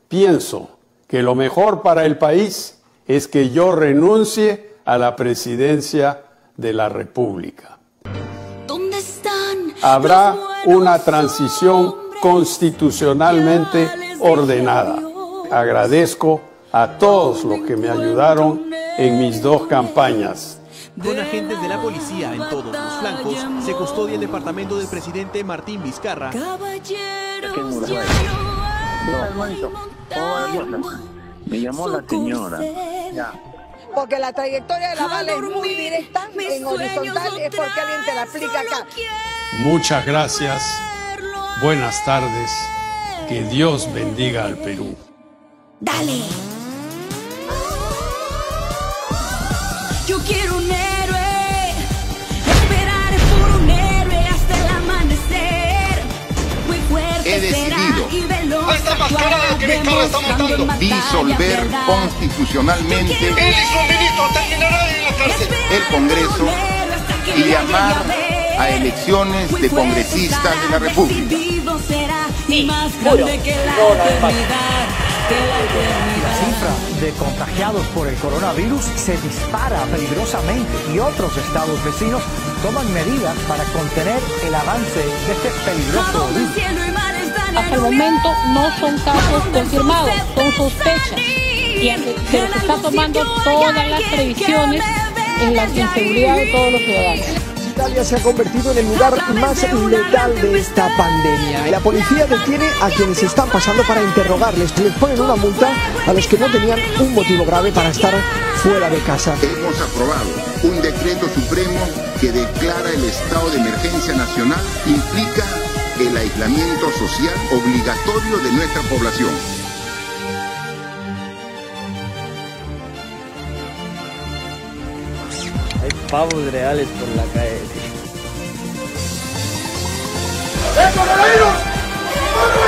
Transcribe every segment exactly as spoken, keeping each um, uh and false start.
pienso que lo mejor para el país es que yo renuncie a la presidencia de la República. ¿Dónde están? Habrá una transición constitucionalmente ordenada. Agradezco a todos los que me ayudaron en mis dos campañas. Con agentes de la policía en todos los flancos, se custodia el departamento del presidente Martín Vizcarra. Me llamó la señora. Ya. Porque la trayectoria de la bala es muy directa, en horizontal, es porque alguien te la aplica acá. Muchas gracias, buenas tardes, que Dios bendiga al Perú. Dale. Yo quiero un héroe, esperaré por un héroe hasta el amanecer. Muy fuerte He decidido, y veloz, esta mascarada que Vizcarra está montando, disolver constitucionalmente el ministro terminará en la cárcel el Congreso y llamar a elecciones de congresistas de la República. Sí, juro. No, no es fácil. La cifra de contagiados por el coronavirus se dispara peligrosamente y otros estados vecinos toman medidas para contener el avance de este peligroso virus. Hasta el momento no son casos confirmados, son sospechas y se les está tomando todas las previsiones en la seguridad de todos los ciudadanos. Italia se ha convertido en el lugar más letal de esta pandemia. La policía detiene a quienes están pasando para interrogarles. Les ponen una multa a los que no tenían un motivo grave para estar fuera de casa. Hemos aprobado un decreto supremo que declara el estado de emergencia nacional, implica el aislamiento social obligatorio de nuestra población. Hay pavos reales por la calle. ¡El coronavirus! ¡No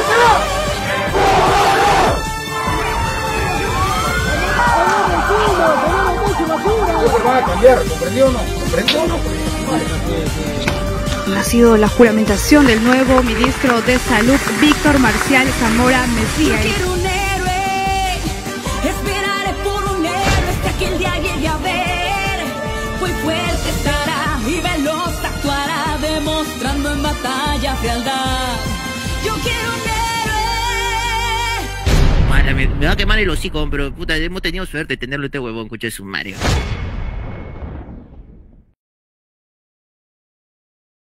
se van a cambiar! ¿Comprendió o no? ¿Comprendió o no? Ha sido la juramentación del nuevo ministro de Salud, Víctor Marcial Zamora Mesías. Yo quiero un héroe, esperaré por un héroe hasta que el día llegue a ver. Muy fuerte estará y veloz actuará, demostrando en batalla frialdad. Yo quiero un héroe. Mala, me, me va a quemar el hocico, pero puta, hemos tenido suerte de tenerlo este huevón, escuché su Mario.